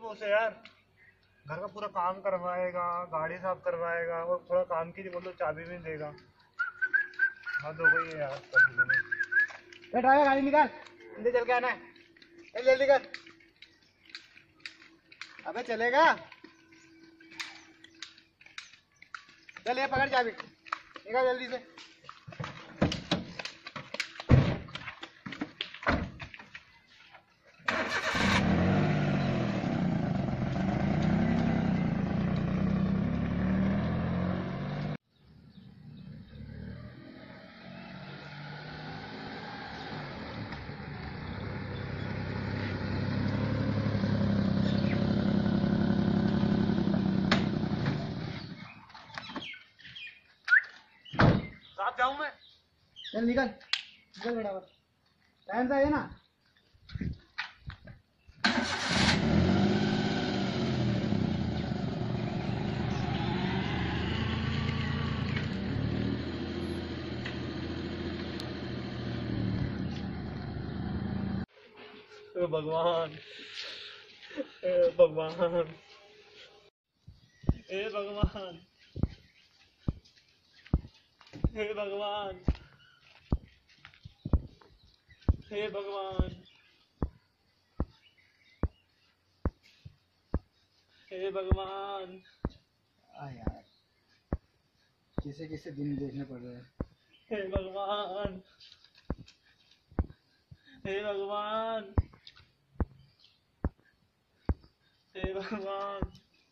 को उसे यार, घर का पूरा काम करवाएगा, गाड़ी साफ करवाएगा और थोड़ा काम की बोलो चाबी भी देगा। हाँ हो गई है यार। ड्राइवर गाड़ी निकाल, जल्दी चल के आना है, जल्दी कर। अबे चलेगा, चल ये पकड़ चाबी, निकाल जल्दी से। साथ जाऊं मैं? चल निकल, निकल फटाफट, टाइम से आइए ना। भगवान, भगवान, हे भगवान, हे भगवान, हे भगवान, हे भगवान। यार किसे किसे दिन देखने पड़ रहे हैं। हे भगवान, हे भगवान, हे भगवान,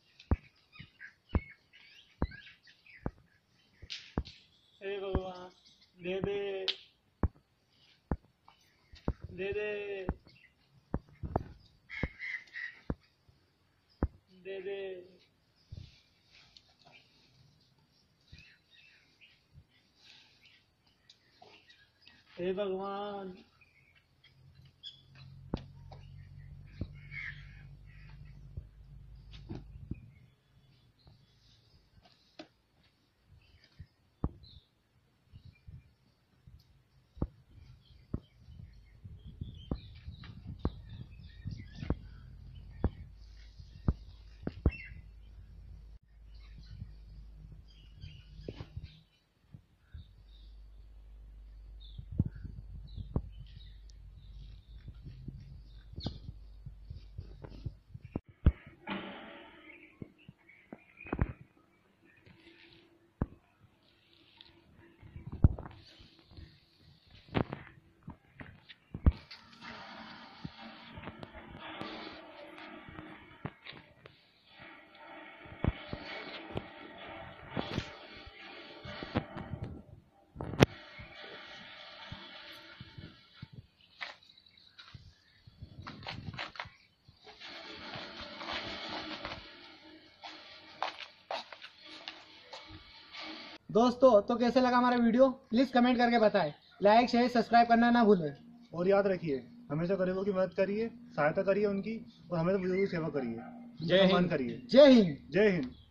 हे भगवान, दे दे, दे दे, दे दे, हे भगवान। दोस्तों तो कैसे लगा हमारा वीडियो, प्लीज कमेंट करके बताएं। लाइक शेयर सब्सक्राइब करना ना भूलें। और याद रखिए, हमेशा गरीबों की मदद करिए, सहायता करिए उनकी, और हमेशा बुजुर्गों की सेवा करिए, जय सम्मान हिंद, करिए। जय हिंद। जय हिंद।